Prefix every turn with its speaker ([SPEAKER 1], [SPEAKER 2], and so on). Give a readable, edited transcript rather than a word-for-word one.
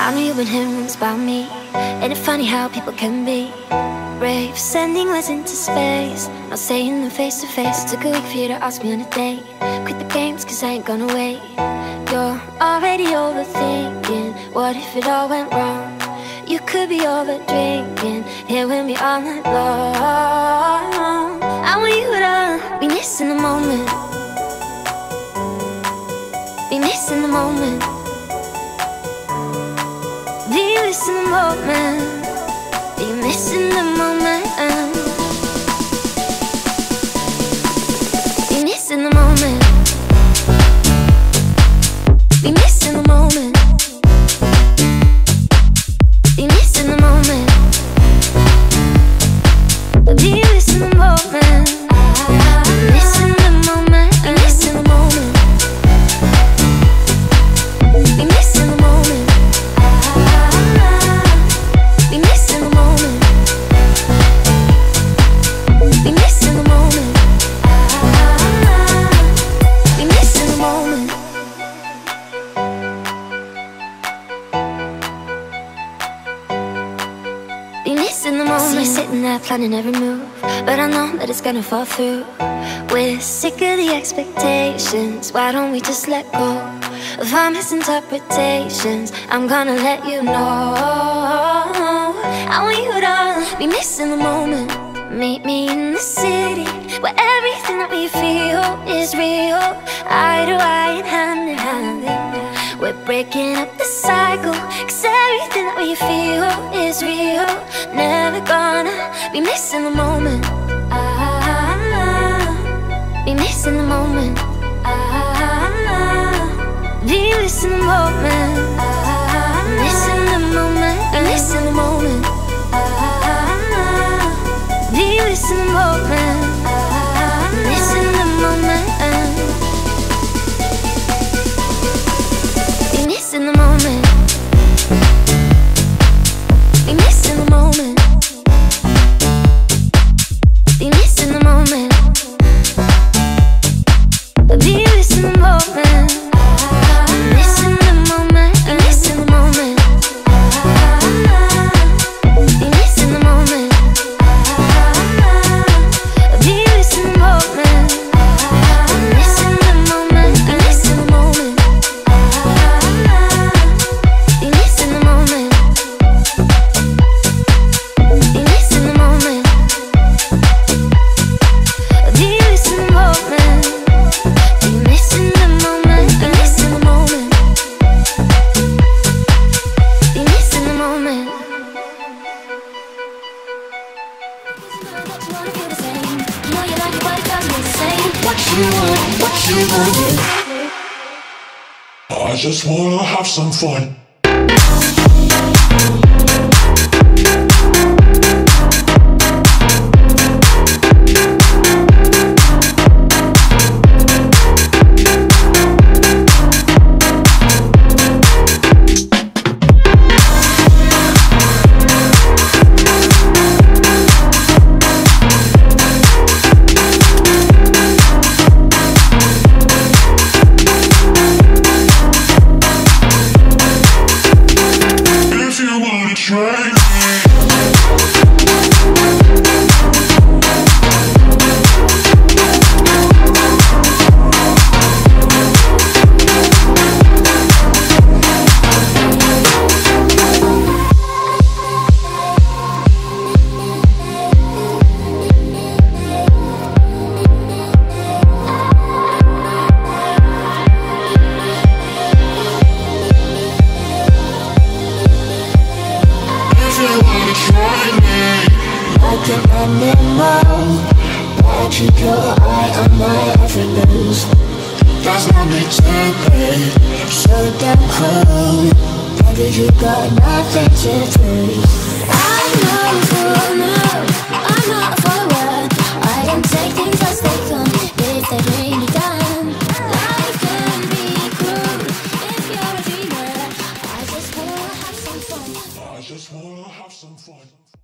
[SPEAKER 1] I know you've been hearing rumors about me. Ain't it funny how people can be brave, sending words into space, not saying them face to face. Took a week for you to ask me on a date. Quit the games cause I ain't gonna wait. You're already overthinking, what if it all went wrong? You could be over drinking, here with me all night long. I want you to be missing the moment, be missing the moment, be missing the moment, be missing the moment, be missing the moment, be missing the moment, be missing the moment, be missing the moment, missing the moment, missing the moment, be missing the moment, be missing the moment, be missing the moment, be missing the moment. Be missing the moment. See you sitting there planning every move, but I know that it's gonna fall through. We're sick of the expectations, why don't we just let go of our misinterpretations? I'm gonna let you know I want you to be missing the moment. Meet me in the city where everything that we feel is real, eye to eye and hand in hand. We're breaking up the cycle, cause everything that we feel is real. Never gonna be missing the moment, be missing the moment, be missing the moment, missing the moment, be missing the moment, be missing the moment, missing the moment, be missing the moment, be missing the moment, be missing the moment, be missing the moment, missing the moment, be missing the moment, be missing the moment, be missing the moment, missing the moment, be missing the moment, be missing the moment, be missing the moment, be missing the moment, be missing the moment, be missing the moment, be missing the moment.
[SPEAKER 2] What you want? I just wanna have some fun. Try me like an animal. Why keep your eye on my every move? There's no need to be so damn cold. Baby, you got nothing to prove. I'm not a fool, no, I'm not a forward. I can take things as they come, if they bring me down. Life can be cruel if you're a dreamer. I just wanna have some fun. I just wanna have some fun.